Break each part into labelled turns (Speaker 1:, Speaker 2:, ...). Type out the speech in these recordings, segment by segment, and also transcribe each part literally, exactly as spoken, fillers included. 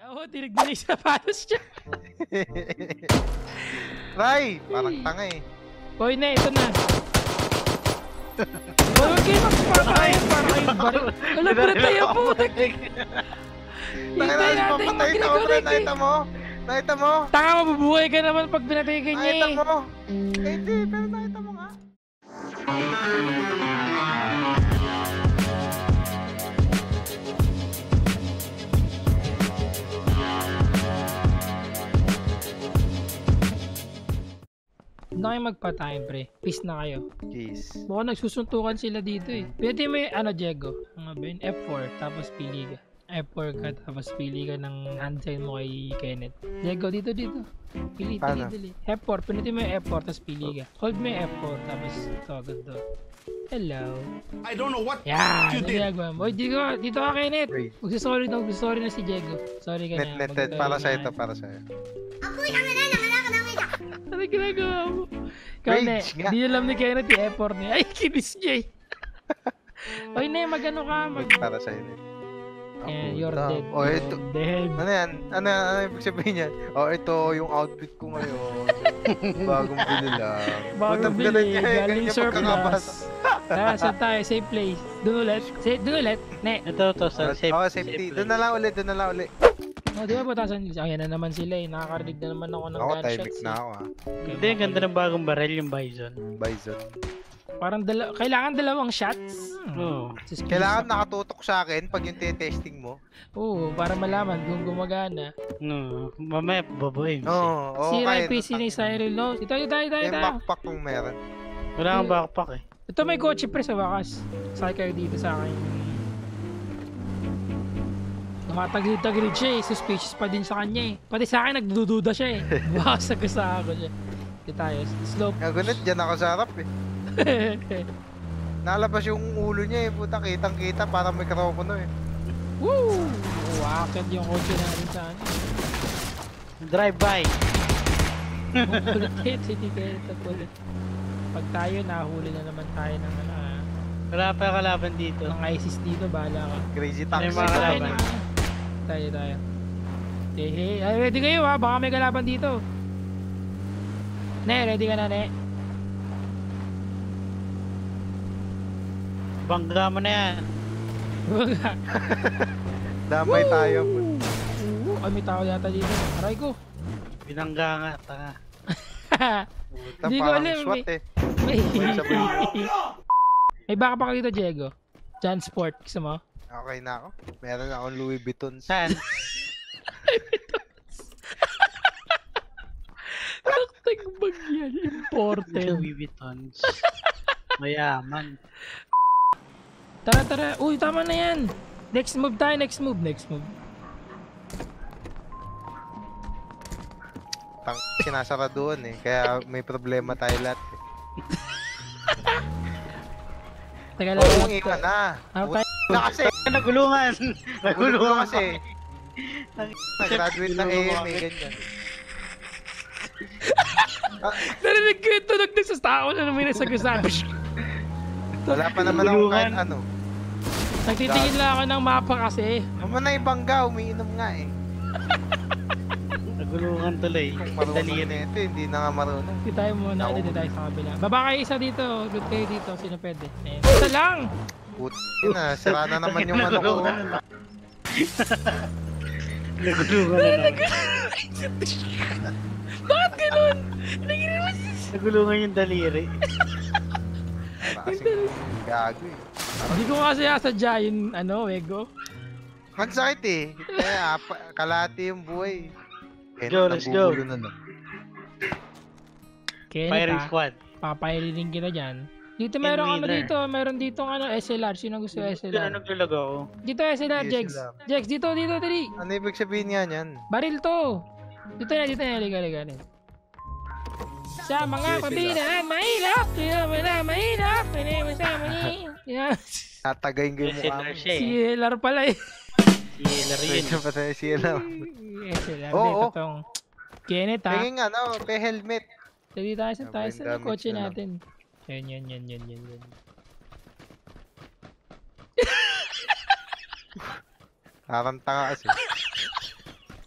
Speaker 1: Oo, tinig din yung sapatos niya.
Speaker 2: Ray, parang tanga eh.
Speaker 1: Hoy na, ito na. Huwag kayo magpapakain para kayong baril. Alam ko na tayo po. Hintay natin mag-reconnect eh.
Speaker 2: Nakita mo? Nakita mo?
Speaker 1: Taka, mabubuhay ka naman pag binatay ka niya eh.
Speaker 2: Nakita mo? Hindi, pero nakita mo nga.
Speaker 1: Na kayo magpatayin, pre. Peace na kayo.
Speaker 2: Jeez.
Speaker 1: Mukhang nagsusuntukan sila dito eh. Pwede may ano, Diego? Mga ben, F four, tapos pili ka. F four ka, tapos pili ka ng handsign mo kay Kenneth. Diego, dito, dito. Pili, dili, dili. F four, pinutin mo yung F four, tapos pili ka. Hold mo yung F four, tapos ito, ganito. Hello.
Speaker 3: I don't know what
Speaker 1: yeah,
Speaker 3: you did.
Speaker 1: Diego. Oy, Diego, dito ka, Kenneth. Magsasorry na, magsasorry na si Diego. Sorry ka
Speaker 2: net,
Speaker 1: na.
Speaker 2: Net, net, para sa'yo ito, para sa'yo.
Speaker 1: Ano ginagawa mo? Kaya hindi alam ni Kenneth yung effort niya. Ay, kinis niya eh. Oy, ne, magano ka? Mag...
Speaker 2: Para sa'yo, Net.
Speaker 1: Yeah, you're dead.
Speaker 2: Oh, ito.
Speaker 1: Dead.
Speaker 2: Ano yan? Ano yan? Ano yung sabihin niyan? Oh, ito yung outfit ko ngayon. Bagong bili lang.
Speaker 1: Bagong bili. Galing surplus. Tara, saan tayo? Safe place. Doon ulit. Safe, doon ulit. Ne.
Speaker 4: Ito, to, sa safe.
Speaker 2: Oh, safety. Doon na lang ulit. Doon na lang ulit.
Speaker 1: Oh, di ba butasan? Ayan na naman sila eh. Nakakarinig na naman ako ng
Speaker 2: ako,
Speaker 1: gunshots.
Speaker 2: Ako, timing na ako ha.
Speaker 4: Hindi, ang ganda ng bagong baril yung Bison.
Speaker 2: Bison.
Speaker 1: Parang dala kailangan dalawang shots.
Speaker 4: Hmm. Oo.
Speaker 2: Kailangan nakatutok sa akin pag yung testing mo.
Speaker 1: Oo, para malaman kung gumagana.
Speaker 4: No, mamaya baboy.
Speaker 2: Oo, oh,
Speaker 1: si
Speaker 2: okay.
Speaker 1: P C ni Cyril, no? Ito, ito, ito, ito.
Speaker 2: Yung backpack kung meron.
Speaker 4: Wala kang backpack eh.
Speaker 1: Ito may kotse pre sa wakas. Sakay kayo dito sa akin. Tumatagilid-tagilid siya eh. Suspicious pa din sa kanya eh. Pati sa akin nagdududa siya eh. Bakasag-asa ako siya. Dito tayo. Slope.
Speaker 2: Kagunit, dyan ako sa harap eh. Nalabas yung ulo niya eh. Puta, kitang-kita. Parang may krokono eh.
Speaker 1: Woo! Wakad yung kotse natin sa ano.
Speaker 4: Drive-by.
Speaker 1: Kulit, hindi kayo tapulit. Pag tayo, nahuli na naman tayo ng ano ah.
Speaker 4: Wala pa yung kalaban dito.
Speaker 1: Ng ISIS dito, bahala ka.
Speaker 2: Crazy
Speaker 4: Ano
Speaker 2: taxi.
Speaker 4: yung mga kalaban?
Speaker 1: Tayo, tayo. Hey, hey. Ay, ready kayo ha? Baka may kalaban dito. Ne, ready ka na, ne?
Speaker 4: Bangga mo na yan.
Speaker 2: Damay tayo.
Speaker 1: Oo, ay may tao yata dito. Aray ko.
Speaker 4: Binangga nga, tanga.
Speaker 2: Puta,
Speaker 1: Hindi ko
Speaker 2: parang
Speaker 1: alam,
Speaker 2: SWAT
Speaker 1: may-
Speaker 2: eh.
Speaker 1: May, may baka pa ka dito, Diego. Jan Sport, gusto mo?
Speaker 2: Okay na ako. Meron akong Louis Vuitton.
Speaker 4: Saan?
Speaker 1: Taktagbag yan, imported.
Speaker 4: Louis Vuitton. Mayaman.
Speaker 1: Tara, tara. Uy, tama na yan. Next move tayo, next move, next move.
Speaker 2: Tang sinasara doon eh. Kaya may problema tayo lahat eh.
Speaker 1: Teka lang.
Speaker 2: Oo, iwan na.
Speaker 1: Okay.
Speaker 2: Na kasi.
Speaker 4: Nagulungan.
Speaker 2: Nagulungan kasi. Nag-graduate ng A M A, ganyan.
Speaker 1: Narinig ko yung tunog na sa tao na may nasagasaan.
Speaker 2: Wala pa naman ako kahit ano.
Speaker 1: Nagtitingin lang ako ng mapa kasi.
Speaker 2: Naman na ibangga, umiinom nga eh.
Speaker 4: Nagulungan tuloy.
Speaker 2: Kung marunong
Speaker 4: Dali
Speaker 2: na ito, hindi na nga marunong.
Speaker 1: Hindi tayo muna, hindi tayo sa kabila. Baba kayo isa dito, good kayo dito, sino pwede? Ayan. Isa lang!
Speaker 2: Puti na, sira na naman yung ano ko.
Speaker 4: Nagulungan na lang.
Speaker 1: Bakit ganun?
Speaker 4: Nagulungan yung daliri.
Speaker 2: Kasing gago eh.
Speaker 1: Hindi ko kasi nasadya yung ano, Wego.
Speaker 2: Ang sakit eh. Kaya pa- kalahati yung buhay. Eh,
Speaker 4: Go, let's go.
Speaker 2: nabubulo na lang.
Speaker 1: Kenneth
Speaker 4: Firing
Speaker 1: ah,
Speaker 4: squad.
Speaker 1: papailinig kita dyan. Dito meron ano
Speaker 4: winner.
Speaker 1: dito, meron dito ano S L R. Sino gusto S L
Speaker 4: Dito na
Speaker 1: R?
Speaker 4: naglalag ako.
Speaker 1: Dito S L R,
Speaker 2: Yes,
Speaker 1: Jex.
Speaker 2: S L R.
Speaker 1: Jex, dito, dito, dali.
Speaker 2: Ano ibig sabihin nga niyan?
Speaker 1: Baril to. Dito na, dito na, liga, liga. liga. Sa mga
Speaker 2: Yes,
Speaker 1: pabina, mahirap. Sino mo na mahirap. Pwede mo sa mani. Yan.
Speaker 2: Tatagayin ko yung
Speaker 4: S L
Speaker 2: mukha
Speaker 4: R
Speaker 2: mo.
Speaker 4: siya
Speaker 1: Si
Speaker 4: eh.
Speaker 1: L R pala eh.
Speaker 4: Si Larry yun.
Speaker 2: Pwede pa tayo siya lang.
Speaker 1: S L R,
Speaker 2: Oo,
Speaker 1: dito
Speaker 2: oo.
Speaker 1: tong Kenneth ha.
Speaker 2: Tingin nga, no? May helmet.
Speaker 1: Dali tayo sa tayo
Speaker 2: Brain
Speaker 1: sa
Speaker 2: damage
Speaker 1: kotse
Speaker 2: na lang.
Speaker 1: natin. Yan, yan, yan, yan, yan, yan.
Speaker 2: Parang tanga kasi.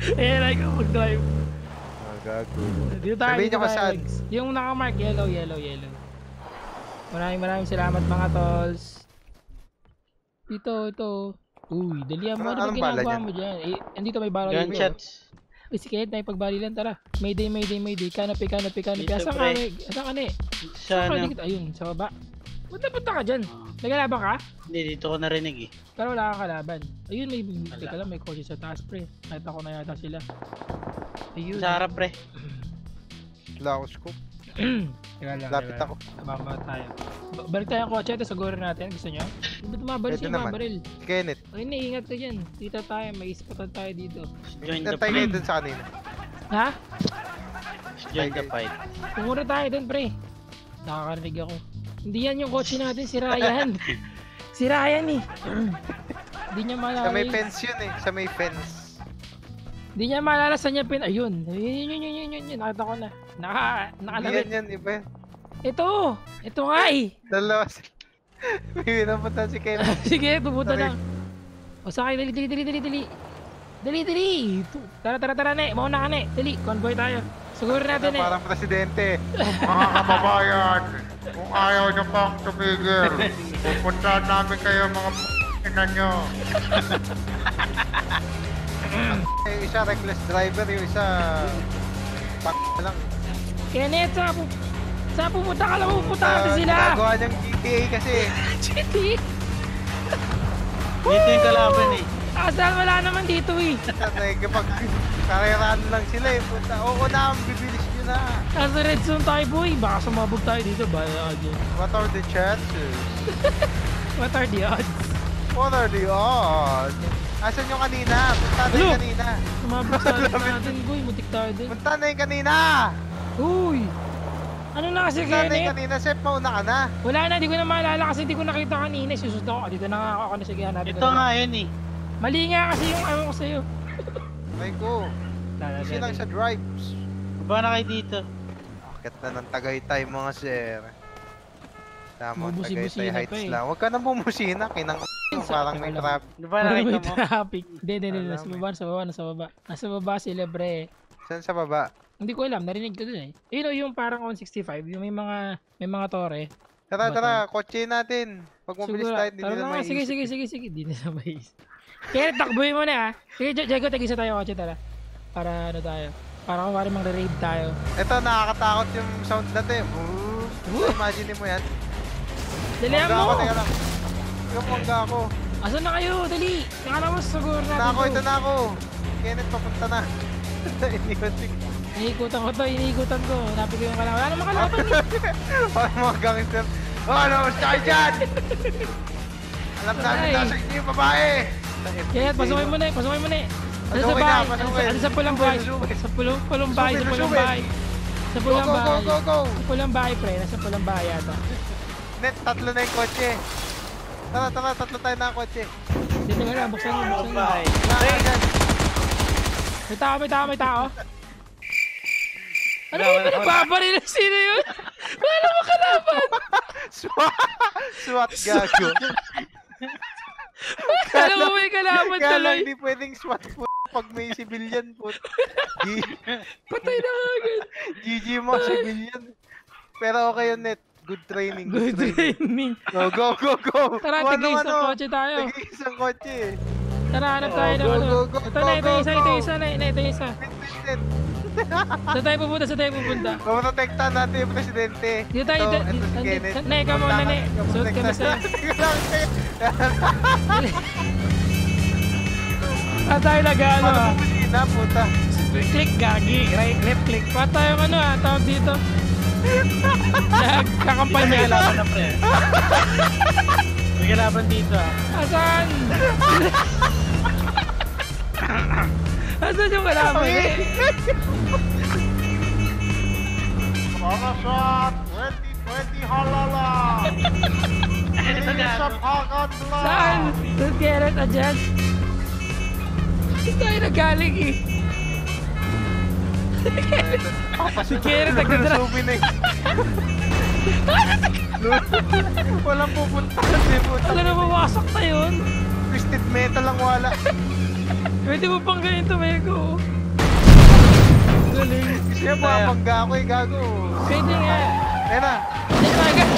Speaker 1: Eh, like, mag-drive.
Speaker 2: Ah, gago.
Speaker 1: Dito tayo,
Speaker 2: Sabihin
Speaker 1: dito
Speaker 2: niyo kung
Speaker 1: tayo,
Speaker 2: saan.
Speaker 1: Lex. Yung nakamark, yellow, yellow, yellow. Maraming maraming salamat mga tolls. Dito, ito. Uy, dalihan mo.
Speaker 2: Ano-
Speaker 1: Ano ba
Speaker 2: anong bala
Speaker 1: ginagawa
Speaker 2: dyan?
Speaker 1: mo dyan? Eh, andito may bala dito.
Speaker 4: Gunshots.
Speaker 1: Uy, si Kenneth, may pagbalilan, tara. Mayday, mayday, mayday. Canopy, canopy, canopy.
Speaker 4: Dito,
Speaker 1: Asan ka,
Speaker 4: pre.
Speaker 1: may? Asan ka, ne?
Speaker 4: Sa
Speaker 1: Saan ka?
Speaker 4: ano?
Speaker 1: Dito? Ayun, sa baba. Punta, punta ka dyan. Nagalaban ka?
Speaker 4: Hindi, dito ko narinig eh.
Speaker 1: Pero wala kang kalaban. Ayun, may,
Speaker 4: Wala.
Speaker 1: teka lang, may kotse sa taas, pre. Nakita ko na yata sila. Ayun.
Speaker 4: Sa harap pre.
Speaker 2: Wala ako scoop.
Speaker 1: Teka lang,
Speaker 2: Lapit
Speaker 1: teka
Speaker 2: ako.
Speaker 1: lang. Abang tayo. Ba- balik tayo ang kotse, ito sagurin natin. Gusto nyo? Ba't mabaril
Speaker 2: Pwede
Speaker 1: siya,
Speaker 2: naman.
Speaker 1: mabaril?
Speaker 2: Si Kenneth.
Speaker 1: Ay, ingat ka dyan. Dito tayo, may ispatan tayo dito.
Speaker 4: Join the
Speaker 2: Nantay kayo
Speaker 4: fight.
Speaker 2: dun sa kanina.
Speaker 1: Ha?
Speaker 4: Join the fight.
Speaker 1: Pumura tayo dun, pre. Nakakarinig ako. Hindi yan yung kotse natin, si Ryan. si Ryan eh. Hindi niya
Speaker 2: Sa
Speaker 1: maalala
Speaker 2: may
Speaker 1: yung-
Speaker 2: fence yun eh. Sa may fence.
Speaker 1: Hindi niya maalala saan niya pin... Ayun. Ayun, yun, yun, yun, yun, yun, yun. Nakita ko na. Naka...
Speaker 2: Hindi
Speaker 1: Nakalabit.
Speaker 2: yan yan, iba yan.
Speaker 1: Ito! Ito nga eh!
Speaker 2: Dalawa sila. May pinapunta si Kenneth.
Speaker 1: Sige, pupunta
Speaker 2: Sorry.
Speaker 1: lang. O sakay, dali, dali, dali, dali, dali. Dali, dali! Tu- Tara, tara, tara, ne. Mauna ka, ne. Dali, convoy tayo. Siguro natin, eh.
Speaker 2: Parang presidente.
Speaker 3: Mga kababayan, kung ayaw nyo pang tumigil, pupuntahan namin kayo mga p***inan nyo.
Speaker 2: Yung isa reckless driver, yung isa pak lang.
Speaker 1: Kenneth, saan pu... Saan pupunta ka lang? Pupunta
Speaker 2: Ah,
Speaker 1: natin sila!
Speaker 2: Ginagawa niyang G T A kasi.
Speaker 1: G T!
Speaker 4: Dito yung kalaban eh.
Speaker 1: Asal wala naman dito eh.
Speaker 2: Sanay kapag karerahan lang sila eh. Punta, oo na, bibilis nyo na.
Speaker 1: Nasa red zone tayo, boy. Baka sumabog tayo dito. Bala ka dyan.
Speaker 2: What are the chances?
Speaker 1: What are the odds?
Speaker 2: What are the odds? Asan yung kanina? Punta na yung
Speaker 1: Ano?
Speaker 2: kanina.
Speaker 1: Sumabog tayo natin, boy. Mutik tayo din.
Speaker 2: Punta na yung kanina.
Speaker 1: Uy! Ano na kasi,
Speaker 2: Punta na yung
Speaker 1: Kenneth?
Speaker 2: kanina. Sep, mauna ka na.
Speaker 1: Wala na, di ko na maalala kasi di ko nakita kanina. Susunod ako. Dito na nga ako na sige hanapin.
Speaker 4: Ito nga yun eh.
Speaker 1: Mali nga kasi yung ano ko sa'yo.
Speaker 2: Ay ko. Easy lang sa drives.
Speaker 4: Baba na kayo dito.
Speaker 2: Akit na ng Tagaytay mga sir. Tama,
Speaker 1: Bumusi-busina
Speaker 2: Tagaytay
Speaker 1: pa
Speaker 2: Heights
Speaker 1: eh.
Speaker 2: lang. Huwag ka na bumusina. Kinang parang may trap.
Speaker 4: Baba na
Speaker 1: May
Speaker 4: kayo mo.
Speaker 1: traffic. Hindi, hindi, hindi.
Speaker 2: Alam
Speaker 1: Nasa
Speaker 2: eh.
Speaker 1: baba, nasa baba, nasa baba. Nasa baba sila, bre.
Speaker 2: Saan sa baba?
Speaker 1: Hindi ko alam, narinig ko dun eh. Yun o, yung parang one sixty-five, yung may mga, may mga tore.
Speaker 2: Tara,
Speaker 1: Ba-
Speaker 2: tara. Kotse natin. Pag mabilis
Speaker 1: Siguro-
Speaker 2: tayo, hindi
Speaker 1: tara
Speaker 2: nila
Speaker 1: na,
Speaker 2: may
Speaker 1: sige, sige, sige, sige. Di nila mais. Kaya takbuhin mo na ah. Sige, Jo- Jago, tagisa tayo kotse, tara. Para ano tayo. Para kung mga raid tayo.
Speaker 2: Ito, nakakatakot yung sound natin.
Speaker 1: Woo!
Speaker 2: Imagine mo yan.
Speaker 1: Dalihan
Speaker 2: Mangga ako,
Speaker 1: mo!
Speaker 2: teka lang. Yung mangga ako.
Speaker 1: Asan na kayo? Dali! Nakala mo siguro natin
Speaker 2: Na ako,
Speaker 1: to.
Speaker 2: ito na ako. Kenneth, papunta na. Iniwan si...
Speaker 1: Iniikutan ko to, iniikutan ko. Hanapin ko yung kalaban. Wala naman kalaban eh.
Speaker 2: Parang mga gangster. Oh, ano, mas tayo dyan! Alam namin
Speaker 1: Ay.
Speaker 2: nasa inyo yung babae.
Speaker 1: Kaya, pasukin mo na eh, pasukin mo na eh. Ano sa
Speaker 2: Pasukin na,
Speaker 1: bahay? Ano sa,
Speaker 2: pasukin.
Speaker 1: ano sa pulang bahay?
Speaker 2: Pasukin.
Speaker 1: Sa pulang, pulang bahay, sa
Speaker 2: Pasukin,
Speaker 1: pulang
Speaker 2: pasukin.
Speaker 1: bahay. Sa
Speaker 2: Go,
Speaker 1: pulang
Speaker 2: go, go,
Speaker 1: bahay.
Speaker 2: go, go!
Speaker 1: Sa pulang bahay, pre. Nasa pulang bahay yata.
Speaker 2: Net, tatlo na yung kotse. Tara, tara, tatlo tayo na kotse.
Speaker 1: Dito nga lang, buksan mo, buksan mo.
Speaker 4: Bye.
Speaker 2: Wala ka dyan.
Speaker 1: May tao, may tao, may tao. Ano
Speaker 2: Wala,
Speaker 1: yung
Speaker 2: wala, wala.
Speaker 1: pinapabaril? Sino yun? Wala naman kalaban.
Speaker 2: SWAT! SWAT gago.
Speaker 1: Alam mo may kalaban
Speaker 2: Kaya lang
Speaker 1: tuloy.
Speaker 2: hindi pwedeng SWAT po pag may civilian po. G-
Speaker 1: Patay na agad.
Speaker 2: G G mo, civilian. Pero okay yun, Net. Good training.
Speaker 1: Good training.
Speaker 2: Go, go, go, go.
Speaker 1: Tara,
Speaker 2: Kung
Speaker 1: tigis
Speaker 2: ano,
Speaker 1: ng kotse tayo.
Speaker 2: Tigis ang kotse.
Speaker 1: Tara, hanap tayo
Speaker 2: Oh,
Speaker 1: ng
Speaker 2: go,
Speaker 1: ano.
Speaker 2: go, go,
Speaker 1: Ito na, ito
Speaker 2: go,
Speaker 1: yung isa,
Speaker 2: go.
Speaker 1: ito yung isa na, ito yung isa.
Speaker 2: Net, net, net.
Speaker 1: Saan tayo pupunta, saan tayo pupunta?
Speaker 2: Maprotektahan natin yung presidente.
Speaker 1: Dito tayo,
Speaker 2: Ito,
Speaker 1: dito-
Speaker 2: ito si
Speaker 1: dito-
Speaker 2: Kenneth.
Speaker 1: Ne, come on,
Speaker 2: Punta
Speaker 1: ne.
Speaker 2: ka-
Speaker 1: Suot kami
Speaker 2: protektahan.
Speaker 1: sa'yo.
Speaker 2: Teka lang, teka.
Speaker 1: Saan tayo nag-ano
Speaker 2: Paano
Speaker 1: ah?
Speaker 2: bumusina, puta?
Speaker 1: Click, gagi. Right, left click. Pa tayo ano ah, tawag dito. Nagkakampanya
Speaker 4: May
Speaker 1: lang.
Speaker 4: kalaban na pre. May kalaban dito ah.
Speaker 1: Asan? Asan yung kalaban eh?
Speaker 3: Parasat twenty twenty halala. Isap agad lang.
Speaker 1: Saan? Doon Kenneth, adyan. Saan tayo nagaling eh? Si Kenneth nagdadra.
Speaker 2: Souvenir. Walang pupunta kasi puta.
Speaker 1: Wala na mawasak na yun.
Speaker 2: Twisted metal lang wala.
Speaker 1: Pwede mo pang ganito, Mego. Galing.
Speaker 2: Gusto niya makapangga ako eh, gago.
Speaker 1: Pwede nga.
Speaker 2: Ayan na.
Speaker 1: Hindi tayo galing.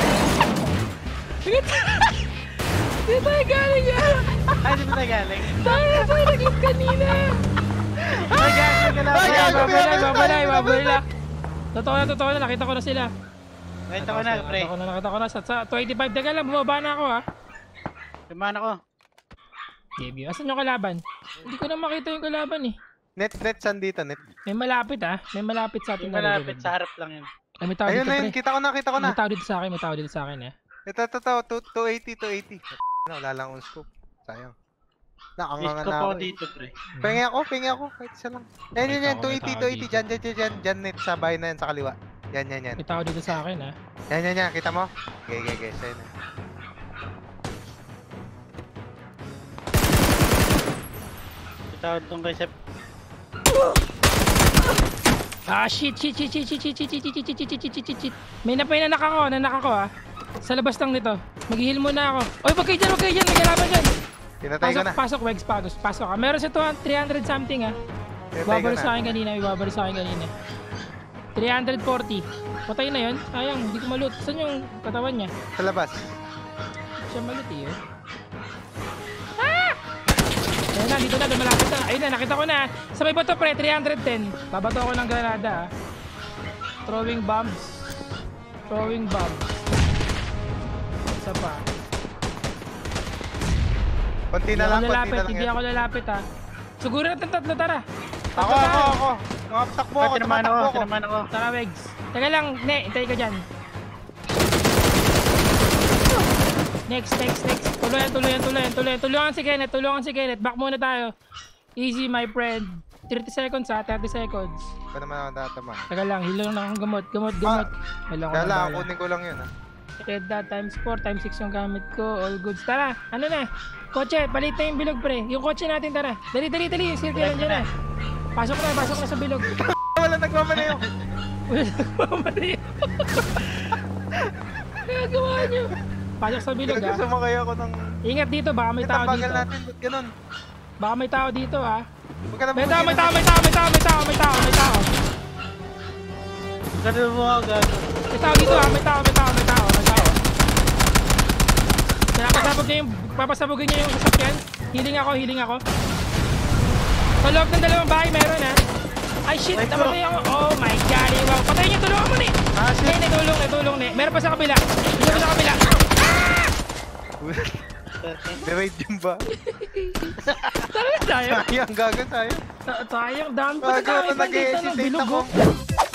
Speaker 1: Hindi tayo galing yan.
Speaker 4: Ay, di ba tayo galing?
Speaker 1: Tayo na tayo nag-loot kanina.
Speaker 4: Ay, galing ka lang.
Speaker 2: Ay,
Speaker 1: Ay,
Speaker 2: gago,
Speaker 1: babala,
Speaker 2: gago,
Speaker 1: babala,
Speaker 2: gago,
Speaker 1: babala. Totoo na, totoo na. Nakita ko na sila.
Speaker 4: Nakita ko na, pre.
Speaker 1: Nakita ko na, nakita ko na. Sa, sa two eighty-five, daga lang, bumaba na ako ha.
Speaker 4: Lumahan ako.
Speaker 1: Debut. Asan yung kalaban? Hindi ko na makita yung kalaban eh.
Speaker 2: Net, net, saan dito, net?
Speaker 1: May malapit ah. May malapit sa atin.
Speaker 4: Yung malapit sa harap lang yun.
Speaker 1: Ay, may tao
Speaker 2: Ayun
Speaker 1: dito
Speaker 2: na yun,
Speaker 1: pre.
Speaker 2: kita ko na, kita ko na.
Speaker 1: May tao dito sa akin, may tao dito sa akin eh.
Speaker 2: Ito, ito, ito, two eighty, two eighty. Ano, wala lang on scope. Sayang. Nakanganga
Speaker 4: Disco
Speaker 2: na
Speaker 4: po
Speaker 2: ako. eh.
Speaker 4: dito, pre.
Speaker 2: Pengi ako, pengi ako. Kahit isa lang. Yan, yan, yan.
Speaker 1: May
Speaker 2: two
Speaker 1: tao,
Speaker 2: eighty,
Speaker 1: may
Speaker 2: two
Speaker 1: tao
Speaker 2: eighty.
Speaker 1: dito.
Speaker 2: Dyan, dyan, dyan, dyan. Dyan, net. Sa bahay na yan, sa kaliwa. Yan, yan, yan.
Speaker 1: May tao dito sa akin ah.
Speaker 2: Yan, yan, yan. Kita mo? Okay, okay, okay. Sa'yo na.
Speaker 4: Itawad tong kay Sep.
Speaker 1: Ah shit, shit, shit, shit, shit, shit, shit, shit, shit, shit, shit, shit, shit, shit, shit. May napay na ako, nanak ako ah. Sa labas lang nito. Mag-heal muna ako. Oy, wag kayo dyan, wag kayo dyan. May kalaban dyan.
Speaker 2: Tinatay ko
Speaker 1: Pasok,
Speaker 2: na.
Speaker 1: pasok, Wegs, pasok, pasok ka. Meron sa two hundred, three hundred something ah.
Speaker 2: Tinatay ko
Speaker 1: Babalik sa
Speaker 2: na.
Speaker 1: akin kanina, may babalik sa akin kanina. three forty. Patay na yun. Sayang, hindi ko malut. Saan yung katawan niya?
Speaker 2: Sa labas.
Speaker 1: Siya malut eh. oh. Ah! Ayun na, dito na, dumalapit na. Ayun na, nakita ko na. Sa may bato pre, three ten. Babato ako ng granada ah. Throwing bombs. Throwing bombs. Isa pa.
Speaker 2: Konti
Speaker 1: Hindi
Speaker 2: na
Speaker 1: ako
Speaker 2: lang, konti
Speaker 1: lalapit,
Speaker 2: na lang
Speaker 1: hindi
Speaker 2: yan.
Speaker 1: ako lalapit ah. Siguro natin tatlo, tara.
Speaker 2: Ako,
Speaker 1: Tatlo
Speaker 2: ako,
Speaker 1: tayo.
Speaker 2: ako. Mga takbo ako,
Speaker 4: Pati naman ako,
Speaker 2: tumatakbo ako.
Speaker 4: tinaman ako.
Speaker 1: Tara, Wegs. Teka lang, ne, hintay ka dyan. Next, next, next. Tuluyan, tuluyan, tuluyan, tuluyan. Tulungan si Kenneth, tulungan si Kenneth. Back muna tayo. Easy, my friend. thirty seconds ha, thirty seconds.
Speaker 2: Ba naman ako tatama.
Speaker 1: Teka lang, hilo na akong gamot, gamot, gamot. Hilo ko
Speaker 2: Kaya
Speaker 1: ng
Speaker 2: lang,
Speaker 1: bala.
Speaker 2: kunin ko lang yun, ha.
Speaker 1: Red dot times four, times six yung gamit ko. All goods. Tara, ano na? Kotse, palit na yung bilog, pre. Yung kotse natin, tara. Dali, dali, dali. Yung circle nandiyan na. Pasok na, pasok na sa bilog.
Speaker 2: Wala nagmamalayo.
Speaker 1: Wala nagmamali. Nagagawa nyo. Pasok sa bilog, ha.
Speaker 2: Sumakay ako ng...
Speaker 1: Ingat dito, baka may tao
Speaker 2: Itabagal
Speaker 1: dito.
Speaker 2: natin, ba't ganun?
Speaker 1: Baka may tao dito, ha.
Speaker 2: Huwag ka na
Speaker 1: May tao, may tao, may tao, may tao, may tao, may tao, may tao.
Speaker 4: Ganun mo ako, gago.
Speaker 1: May tao dito, ha. May tao, may tao, may tao, may tao. Papasabog niya yung, papasabogin niya yung sasakyan. Healing ako, healing ako. Sa loob ng dalawang bahay, meron, ha. Ay, shit,
Speaker 4: Wait,
Speaker 1: namatay ako. Oh my god, wow. Patayin niyo, tulungan mo, ni.
Speaker 2: Ah, shit.
Speaker 1: Ay, natulong, natulong, ni. Meron pa sa kabila. Meron pa sa kabila.
Speaker 2: Dirade yung ba?
Speaker 1: Tara na tayo.
Speaker 2: Sayang, gagan tayo.
Speaker 1: Sa- Sayang, dami pa na
Speaker 2: Gago,
Speaker 1: tayo. Dito,
Speaker 2: nag-hesitate
Speaker 1: bilog,
Speaker 2: ako.
Speaker 1: oh.